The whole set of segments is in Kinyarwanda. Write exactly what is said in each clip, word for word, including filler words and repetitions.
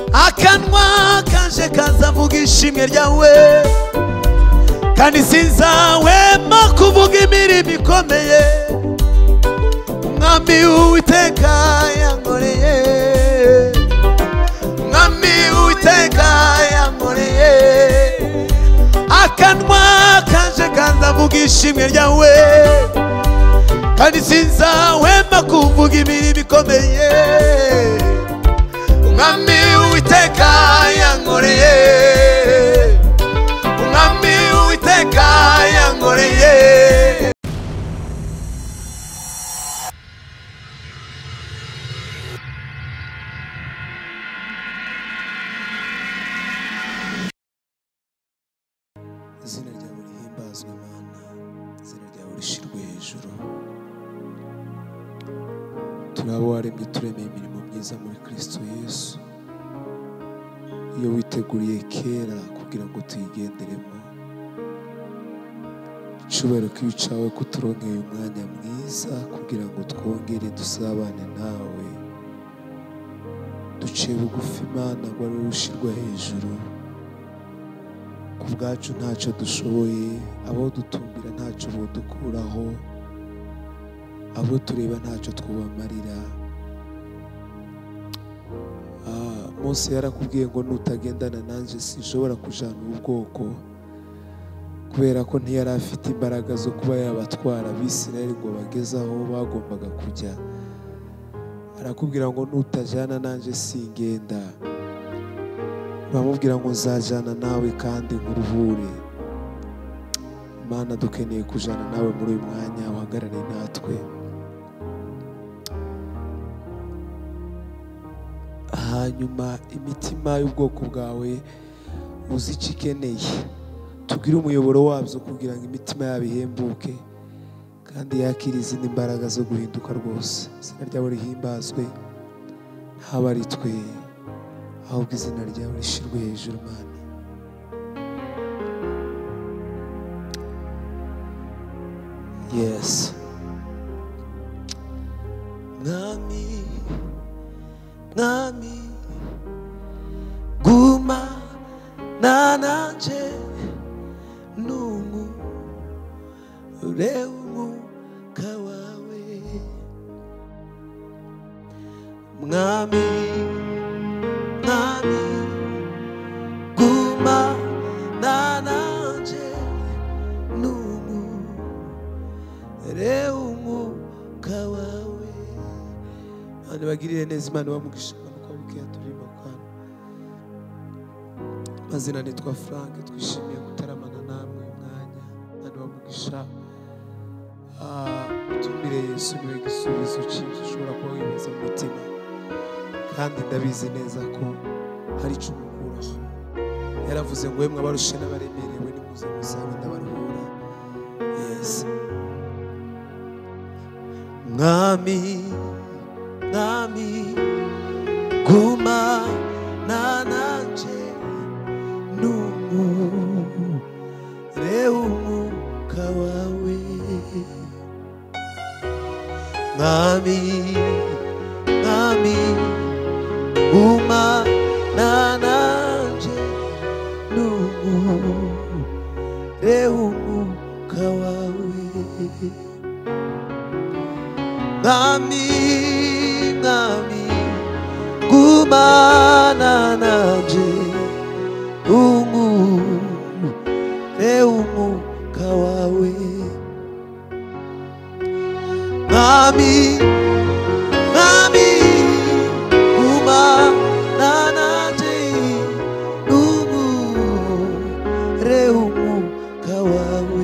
akanwa kanje kazavuga ishimwe ryawe kandi sinzahwema kuvuga imirimo ikomeye Mwami Uwiteka yankoreye Mwami Uwiteka yankoreye akanwa kanje kazavuga ishimwe ryawe kandi sinzahwema kuvuga imirimo ikomeye Mwami Uwiteka yankoreye Mwami Uwiteka yankoreye izina ryawe rihimbazwe Mana izina ryawe rishirwe hejuru turabo waremye turemeye imirimo myiza muri Kristo Yesu iyo witeguriye kera kugira ngo tuyigenderemo cyubero kwicawe kuturongeye umwanya mwiza kugira ngo twongere dusabane nawe duciye bugufi Mana ngo ari ushirwa hejuru kubwacu ntacyo dushoboye abo dutumbira ntacyo bodukuraho abo tureba ntacyo twubamarira ah Mose yarakubwiye ngo nutagendana nanje sinshobora kujana ubwoko kubera ko ntiyari afite imbaraga zo kuba yabatwara Abisirayeli ngo bageze aho bagombaga kujya arakubwira ngo nutajana nanje singenda bamubwira ngo nzajana nawe kandi nkuruhure Mana dukeneye kujana nawe muri uyu mwanya uhagarare natwe hanyuma imitima y'ubwoko bwawe uzikikeneye tugire umuyoboro wabyo kugira ngo imitima yabo ihembuke kandi yakire izindi imbaraga zo guhinduka rwose izina ryawe rihimbazwe haba ari twe ahubwo izina ryawe rishirwe hejuru Mana yes Mwami Mwami guma nananje numu reumu kawawe Mwami Mwami guma nananje numu reumu kawawe Ani bagirire neza Imana bamugisha ukabukiya turimo kandi mazina nitwa Frank twishimiye gutaramana namwe umwanya Ani bamugisha ah tumire Yesu niwe gisubizo cyinshi ushobora kuba wibaza mu mutima kandi ndabizi neza ko hari icyo umukuraho yaravuze ngo yemwe abarushe n'abaremerewe nimuze musabe ndabaruhura yes Mwami Mwami guma nananje numu reumu kawawe Mwami Mwami guma nananje numu reumu kawawe Mwami Mwami guma nananje numu reumu kawawe Mwami Mwami guma nananje numu reumu kawawe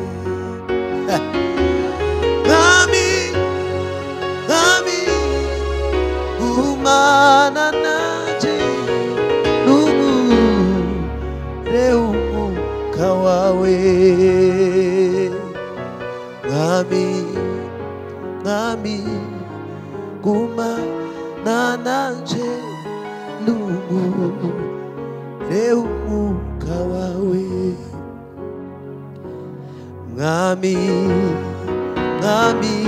Mwami Mwami guma nananje numu reumu kawawe Mwami Mwami guma nananje numu reumu kawawe Mwami Mwami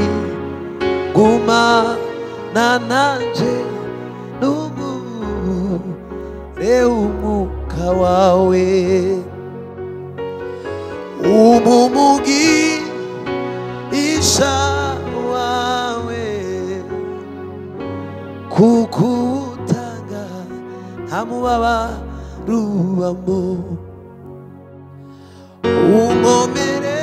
guma nananje numu umwuka wawe umumugisha wawe kukutanga nta mubabaro ubamo unkomere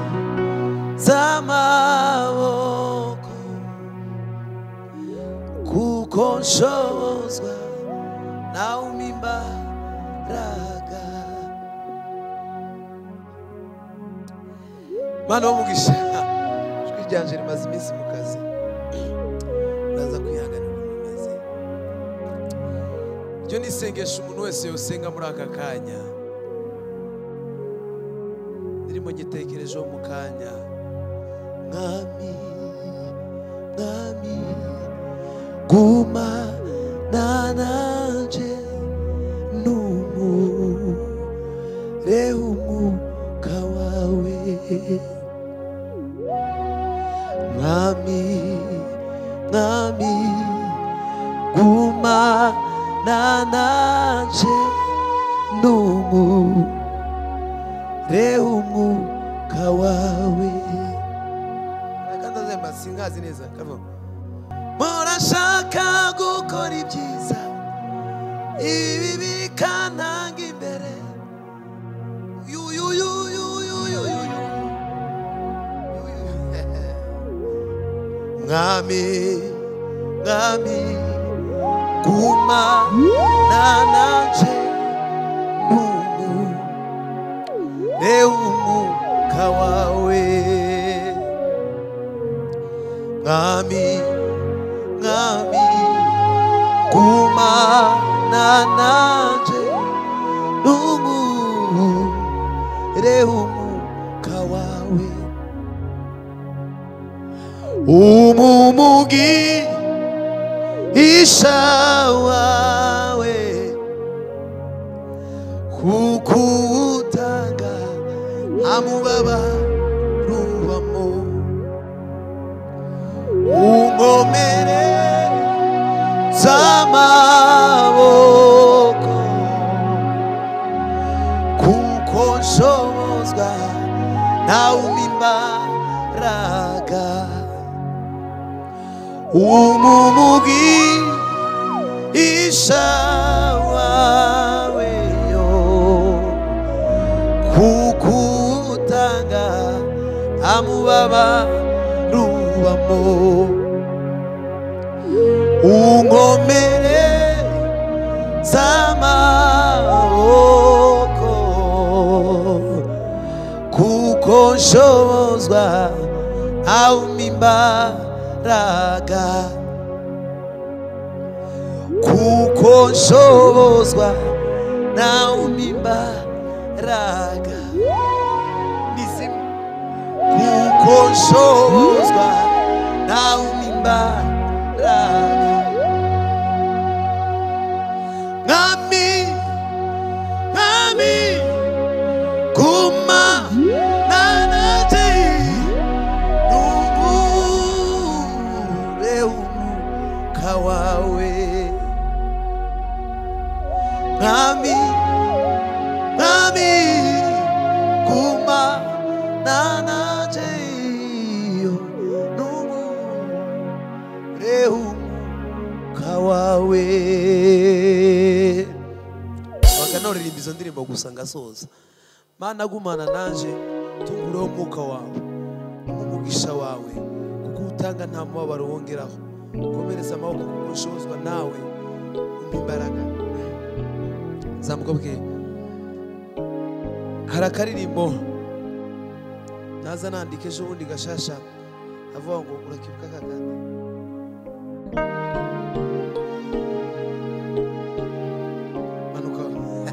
z'amaboko kuko nshobozwa nawe umpa imbaraga. Mana w'umugisha, ijwi ryanje rimaze iminsi mu kazi, uraza kwihanganira umaze. Iryo ni isengesho umuntu wese yosenga muri aka kanya. Ndirimo ngitekerejeho mu kanya. Mwami, mwami, gumana nanje numure umwuka wawe. Mwami, mwami, gumana nanje numure umwuka wawe. Nakandazemba singazi neza kavo. Murashaka gukora ibyiza ibi bikantanga imbere. Yu yu yu yu yu yu yu. Mwami, mwami, gumana nanje numure umwuka wawe. Mwami, mwami, gumana nanje numure umwuka wawe. Umumugisha wawe kukutanga amubabaro ubamo unkomere z'amaboko kuko nshobozwa nawe umpa imbaraga. Umumugisha wawe yo kukutanga amubabaro ubamo unkomere z'amaboko kuko nshobozwa nawe umpa imbaraga. Kuko nshobozwa nawe umpa imbaraga. Kuko nshobozwa nawe umpa imbaraga. Mwami, mwami, gumana nanje numure umwuka wawe. Mwami, mwami, gumana nanje numure umwuka wawe. Bakanorimba izo ndirimbo gusa ngasoza. Mana gumana nanje tungureho umwuka wawe umugisha wawe kuko utanga nta mubabaro wongeraho. Komereza amaboko kuko nshobozwa nawe umpa imbaraga. Zamuka bwe hari akaririmbo naza nandika ejo bundi gashasha avuga ngo urakibuka kakandi. Manuka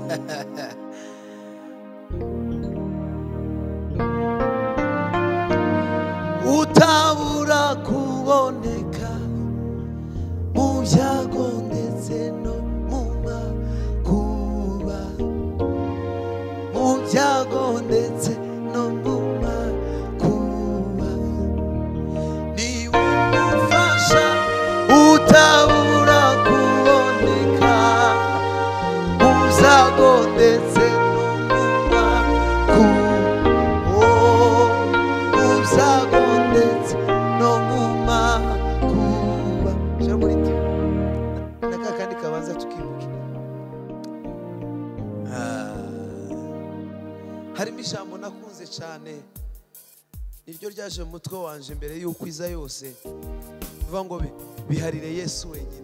utabura kuboneka mu byago ndetse no mu makuba, mu byago ndetse no mu makuba, niwe umufasha utabura kuboneka mu ndetse no mu makuba jambo riti nakakandi kabanza tukimuca harimo ijambo nakunze cyane iryo ryaje mu mutwe wanje mbere y'uko iza yose bivuga ngo biharire Yesu wenyine.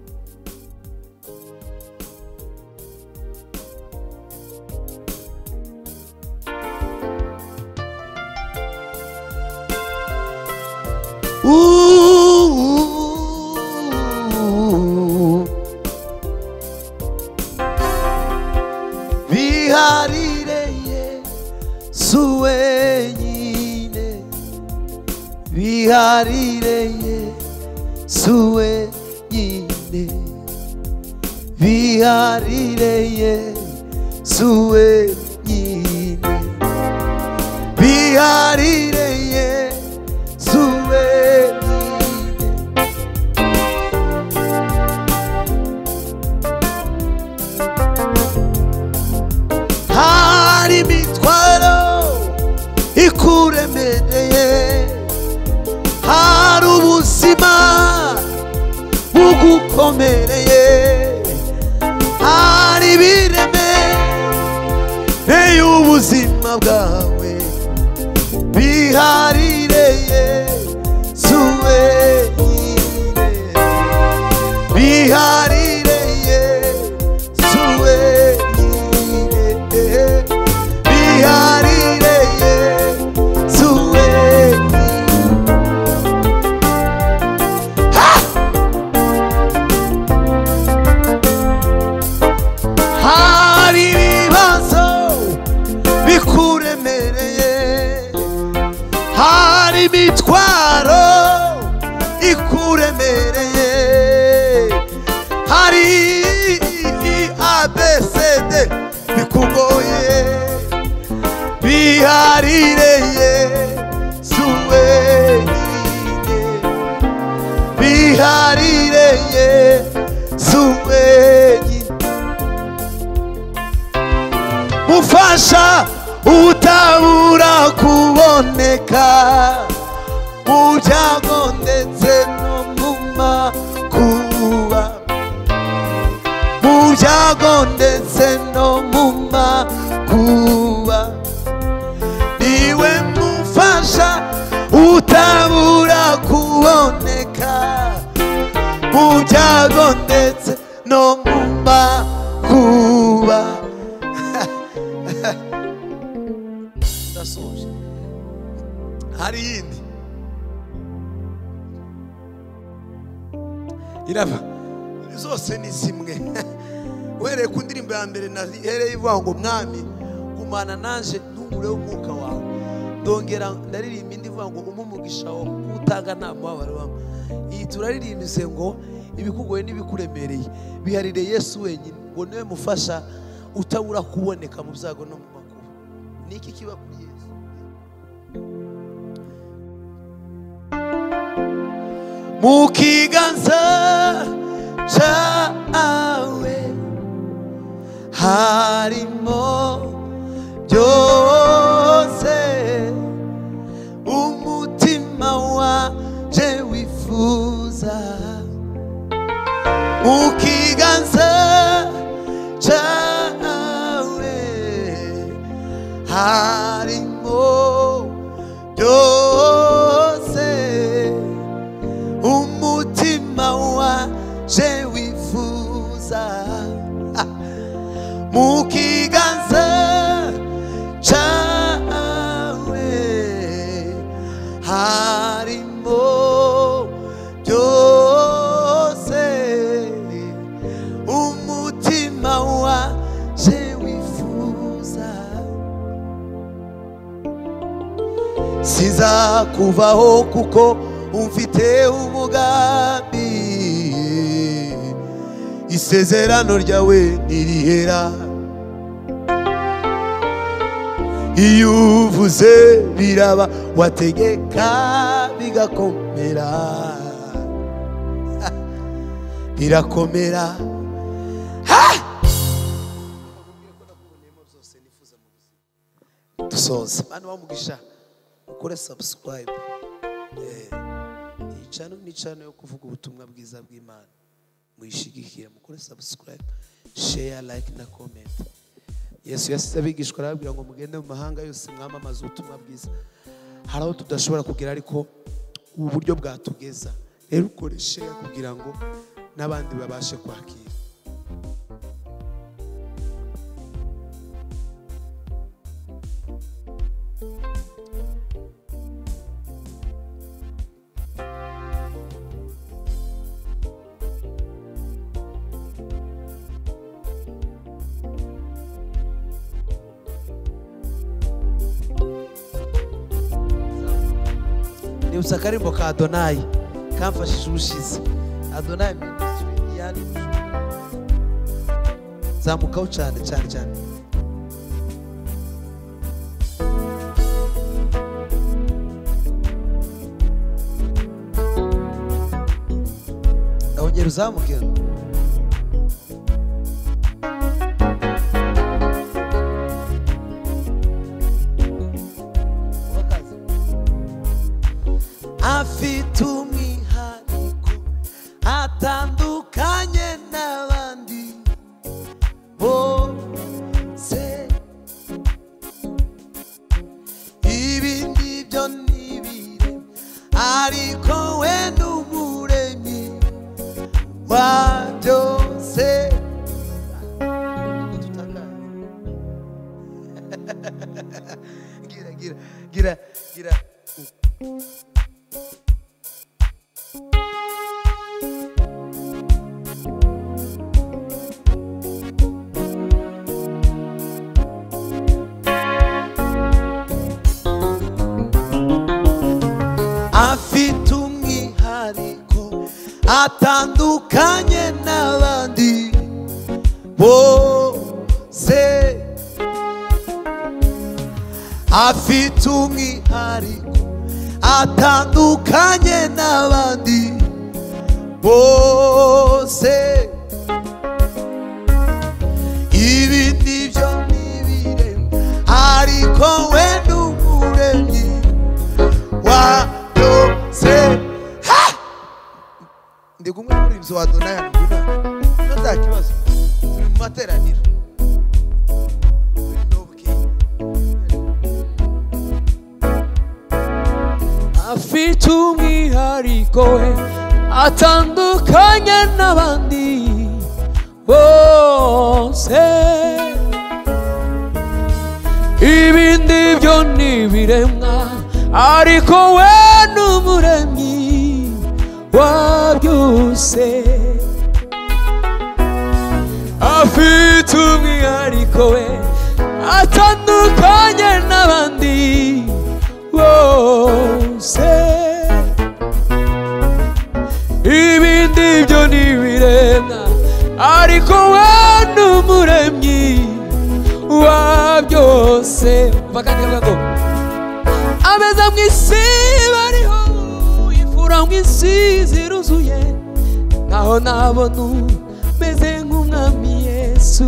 Biharire Yesu wenyine, biharire Yesu wenyine, biharire Yesu wenyine, biharire Yesu wenyine. Hari imitwaro ikuremereye, hari ubuzima bugukomereye, hari ibiremereye ubuzima bwawe, biharire Yesu wenyine, biharire Yesu wenyine, biharire Yesu wenyine. Hari ibibazo bikuremereye, hari imitwaro ikuremereye, hari abesede bikugoye, biharire Yesu wenyine, biharire Yesu wenyine. Mufasha utabura kuboneka mu byago ndetse no mu makuba, mu byago ndetse no mu makuba, niwe mufasha utabura kuboneka mu byago ndetse no mu makuba. Ndasoje hari yindi irava zose ni zimwe wereye ku ndirimbo ya mbere nahereye ivuga ngo mwami gumana nanje ntumure w'umwuka wawe, ndongera ndaririmba indi ivuga ngo umumugisha wo kutanga nta mubabaro wamwe. Iyi turaririmbise ngo ibikugoye n'ibikuremereye biharire Yesu wenyine, ngo niwe mufasha utabura kuboneka mu byago no mu makuba. Niki kiba kuri Yesu? Mu kiganza cyawe harimo byose, umutima wanje wifuza. Mu kiganza cyawe harimo byose, umutima wanje wifuza. Mu kiganza cyawe harimo byose, umutima wanje wifuza. Sizakuvaho kuko umfite umugambi, isezerano ryawe ntirihera. Iyo uvuze biraba, wategeka bigakomera, birakomera. dusoza bana bamugisha ukore subscribe eh iyi channel ni channel yo kuvuga ubutumwa bwiza bw'Imana muyishigikira mukore subscribe share like na comment Yesu yasize abigishwa arababwira ngo mugende mu mahanga yose mwamamaza ubutumwa bwiza haraho tudashobora kugira ariko ubu buryo bwatugeza rero ukore share kugira ngo n'abandi babashe kwakira ni usakarimbo ka Adonai kamfashije ubushize Adonai ministry yari zamukaho cyane cyane cyane awongera uzamuke afite umwihariko atandukanye n'abandi bose ibindi byo nibire ariko we n'umuremyi wa byose gira gira gira gira afite umwihariko atandukanye n'abandi bose afite umwihariko atandukanye n'abandi bose ibindi byo nibire ariko we n'umuremyi wa ndi kumwe muri ibyo wa Adonai nguna no nta kibazo turi mu materaniro afite umwihariko we atandukanye n'abandi bose ibindi byo nibiremwa ariko we n'umuremyi wa byose afite umwihariko we atandukanye n'abandi bose ibindi byo nibiremwa ariko we n'umuremyi wa byose bakandika ngo ameza mu isi bariho imfura mu isi ziruzuye naho nabona umeze nk'umwami Yesu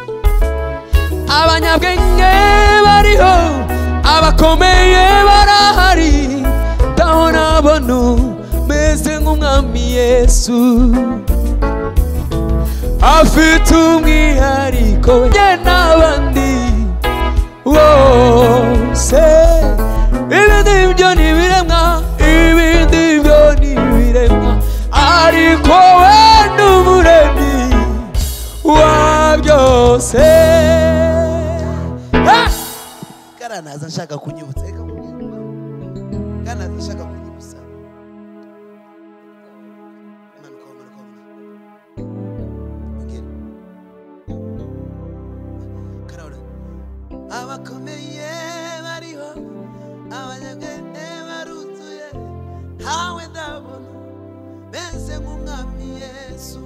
abanyabwenge bariho abakomeye barahari naho nabona umeze nk'umwami Yesu afite umwihariko we n'abandi bose ibindi byo nibiremwa ibindi byo nibiremwa ariko we n'umuremyi wa byose karanaza nshaka kunyibutsa reka karanaza nshaka kunyibutsa manuka manuka ngene karora abakomeye bariho abanyabwenge baruzuye hawe ndabona bese nk'umwami Yesu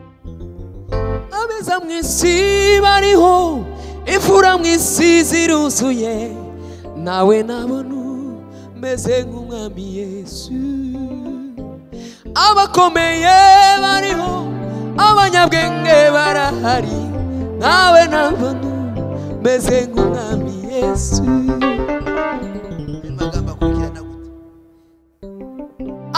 abeza mu isi bariho imfura mu isi ziruzuye nawe nabona umeze nk'umwami Yesu abakomeye bariho abanyabwenge barahari nawe nabona umeze nk'umwami Yesu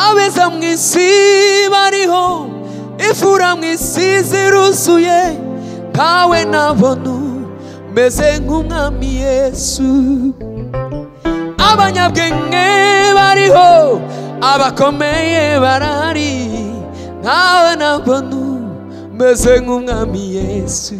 abeza mu isi bariho ifura mu isi ziruzuye nkawe nabona meze nk'umwami Yesu abanyabwenge bariho abakomeye barahari nkawe nabona meze nk'umwami Yesu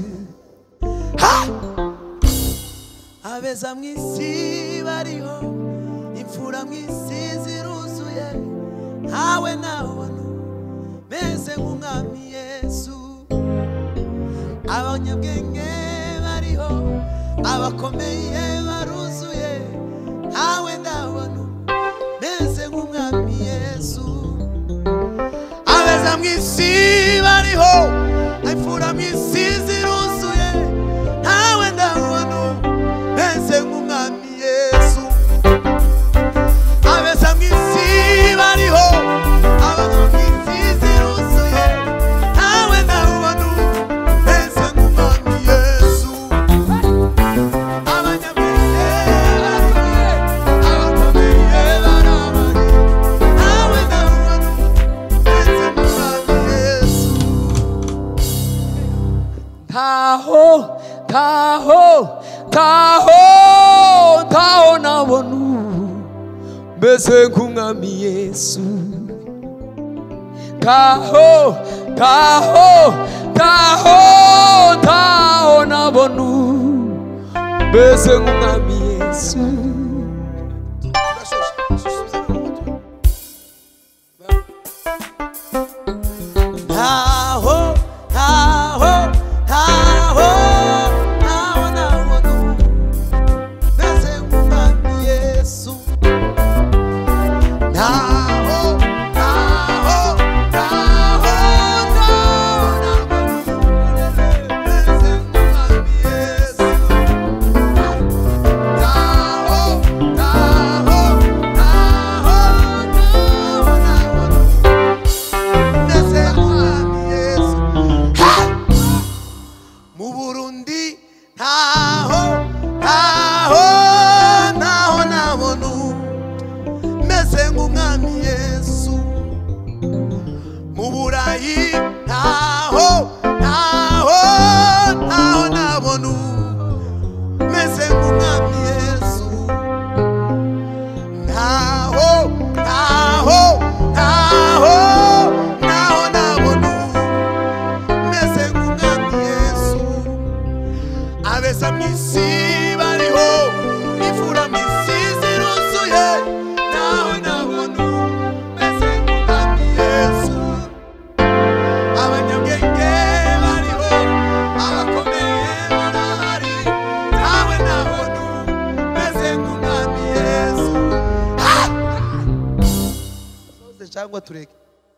abeza mu isi bariho imfura mu isi ziruzuye nkawe nabona meze nk'umwami Yesu abanyabwenge bariho abakomeye baruzuye nkawe nabona meze nk'umwami Yesu abeza mu isi bariho imfura mu isi ziruzuye nkawe nabona meze nk'umwami Yesu abeza mu isi bariho abakomeye Taho, taho, taho, taho nabona meze nk'umwami Yesu taho, taho, taho, taho nabona meze nk'umwami Yesu taho, taho, taho, taho nabona meze nk'umwami Yesu taho, taho, taho, taho nabona meze nk'umwami Yesu taho, taho, taho, taho nabona meze nk'umwami Yesu mu Burundi taho, taho, taho nabona meze nk'umwami Yesu mu Burayi taho, taho, taho nabona meze nk'umwami Yesu taho, taho, taho, taho nabona meze nk'umwami Yesu abeza mu isi bariho ifura mu isi ziruzuye naho nabona meze nk'umwami Yesu abanyabwenge bariho abakomeye barahari nawe nabona meze nk'umwami Yesu soze cyangwa tureke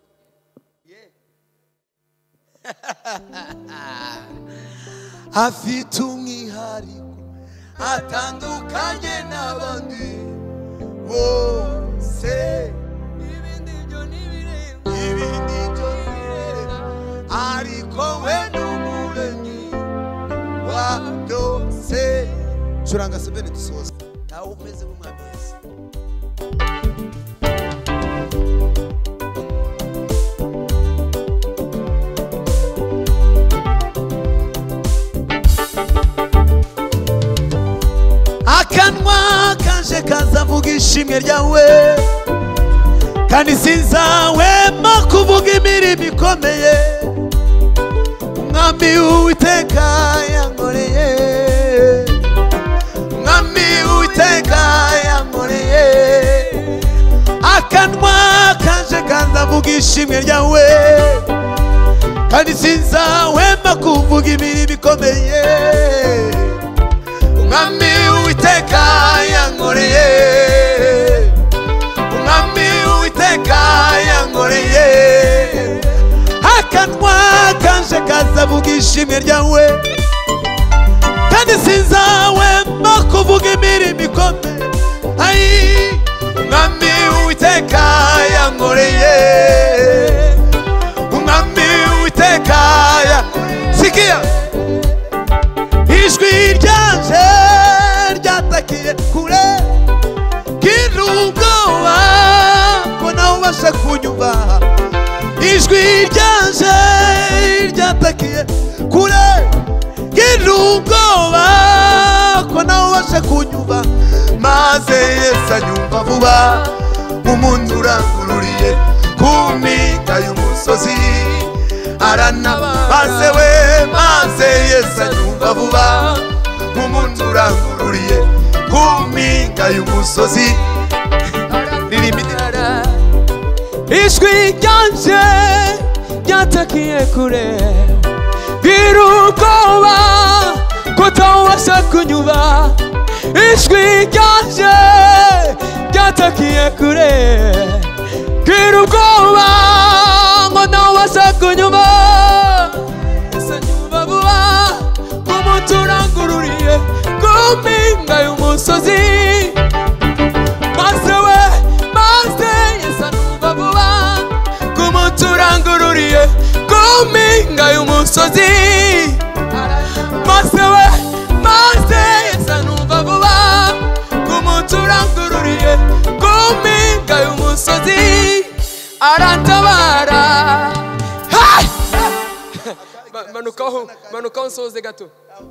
afite umwihariko atandukanye n'abandi bose ibindi byo ntibireba ibindi byo ntibireba ariko we n'umuremyi wa byose curanga sebene dusoza nawe umeze nk'umwami Yesu akanwa kanje kazavuga ishimwe ryawe kandi sinzahwema kuvuga imirimo ikomeye umwami w'Uwiteka yankoreye umwami w'Uwiteka yankoreye akanwa kanje kazavuga ishimwe ryawe kandi sinzahwema kuvuga imirimo ikomeye umwami w'Uwiteka yankoreye umwami w'Uwiteka yankoreye akanwa kanje kazavuga ishimwe ryawe kandi sinzahwema kuvuga imirimo ikomeye ayi umwami w'Uwiteka yankoreye umwami w'Uwiteka sikia ijwi ryanje ryatakiye kure kiri ubwoba ko nawe ubasha wabasha kunyumva ijwi ryanje ryatakiye kure y'ubwoba ko nawe wabasha kunyumva maze Yesu anyumva vuba umuntu urangururiye ku mpinga y'umusozi aranaba maze we maze Yesu anyumva vuba umuntu urangururiye ku mpinga y'umusozi ijwi ryanje ryatakiye kure y'ubwoba ko utawabasha kunyumva ijwi ryanje ryatakiye kure y'ubwoba ngo ntawabasha kunyumva Yesu anyumva vuba umuntu urangururiye ku mpinga y'umusozi maze we maze Yesu anyumva vuba umuntu urangururiye ku mpinga y'umusozi maze we maze Yesu anyumva vuba umuntu urangururiye ku mpinga y'umusozi arantabara. Manukaho manukaho nsoze gato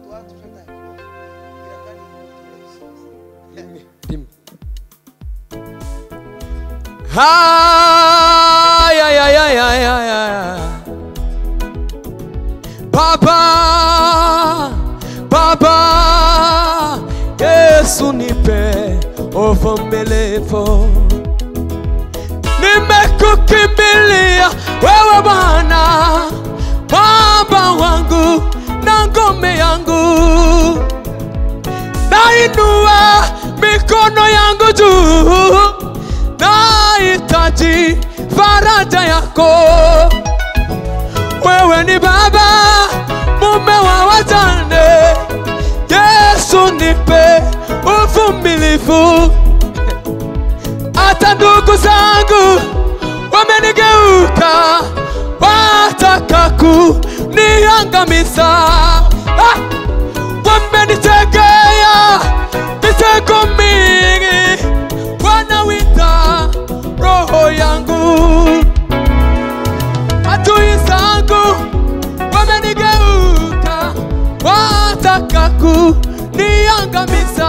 ha ya ya ya ya ya Baba Baba Yesu nipe uvumilivu nimekukimbilia wewe Bwana Baba wangu na ngome yangu nainua mikono yangu juu nahitaji faraja yako wewe ni Baba mume wa wajane Yesu nipe uvumilivu hata ndugu zangu wamenigeuka wataka kuniangamiza ah! wamenitegea mitego mingi wanawinda roho yangu adui zangu wamenigeuka wataka kuniangamiza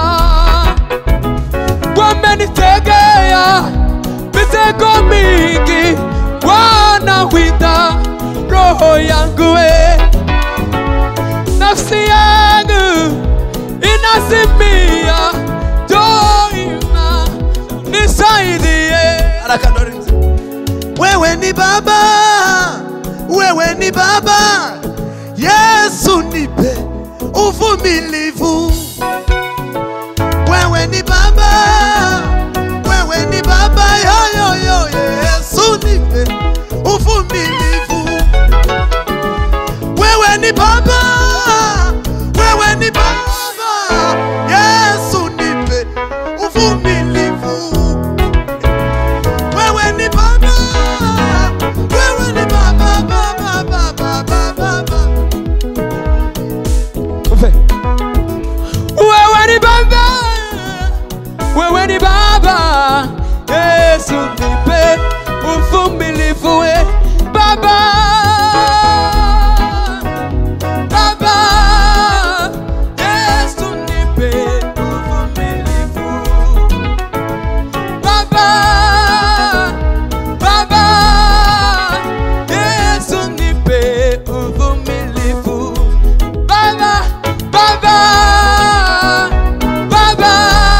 wamenitegea mitego mingi wanawinda roho yangu we nafsi yangu inasimia doima nisaidie wewe ni Baba wewe ni Baba Yesu nipe uvumilivu wewe ni Baba wewe ni Baba yo yo yo Yesu nipe uvumilivu wewe ni Baba wewe ni Baba Yesu nipe uvumilivu wewe ni Baba wewe ni Baba Baba Baba Baba wewe ni Baba wewe ni Baba Yesu nipe uvumilivu we Baba Baba Yesu nipe uvumilivu Baba Baba Yesu nipe uvumilivu Baba Baba Baba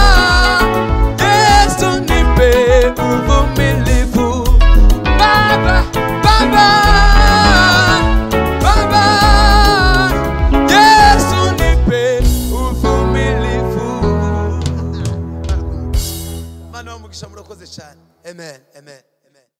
Yesu nipe uvumilivu Baba Baba Baba Yesu nipe uvumilivu. Mana wa mugisha murakoze cyane amen amen.